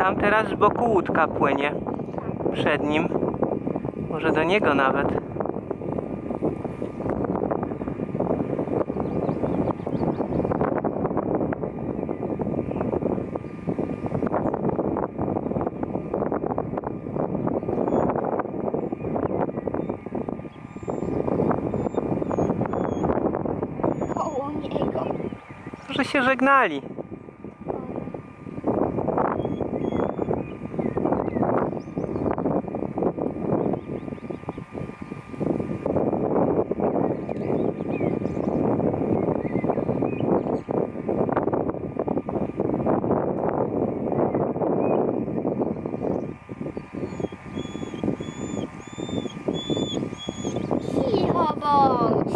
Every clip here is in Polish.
Tam teraz z boku łódka płynie. Przed nim. Może do niego nawet. Koło niego. Może się żegnali. Cicho bądź.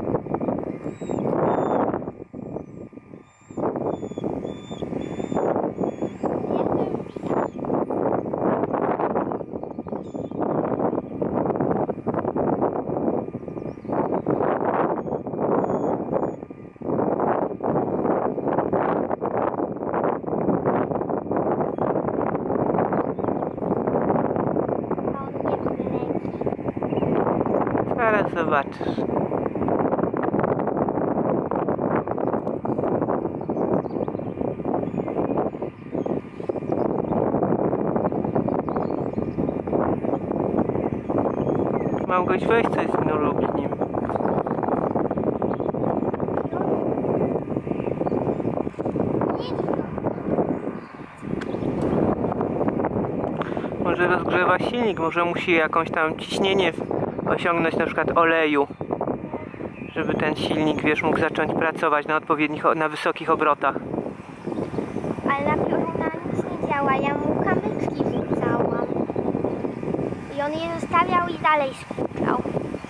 Zaraz zobaczysz. Małgoś, weź coś z nim lub z nim. Może rozgrzewa silnik, może musi jakąś tam ciśnienie osiągnąć, na przykład oleju, żeby ten silnik, wiesz, mógł zacząć pracować na odpowiednich, na wysokich obrotach. Ale na pioruna nic nie działa. Ja mu kamyczki wrzucałam. I on je zostawiał i dalej skuczał.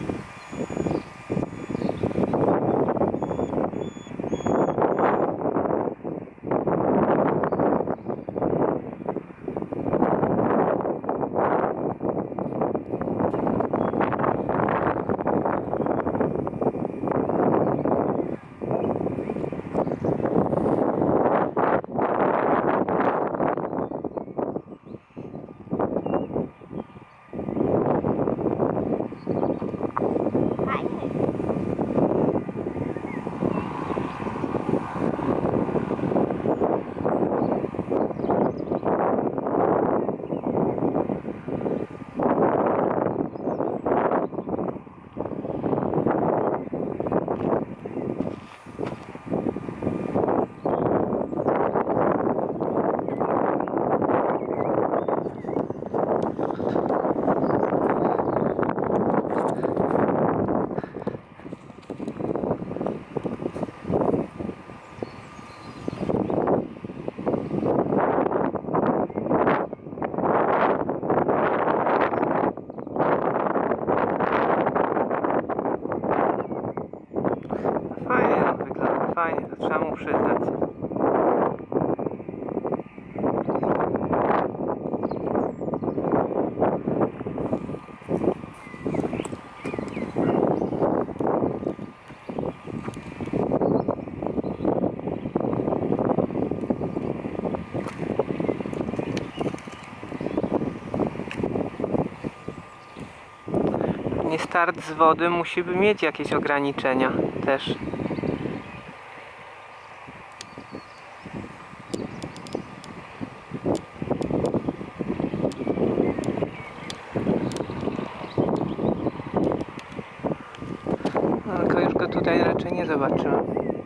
Fajnie, to trzeba mu przyznać. Nie, start z wody musi mieć jakieś ograniczenia też. No, tylko już go tutaj raczej nie zobaczymy.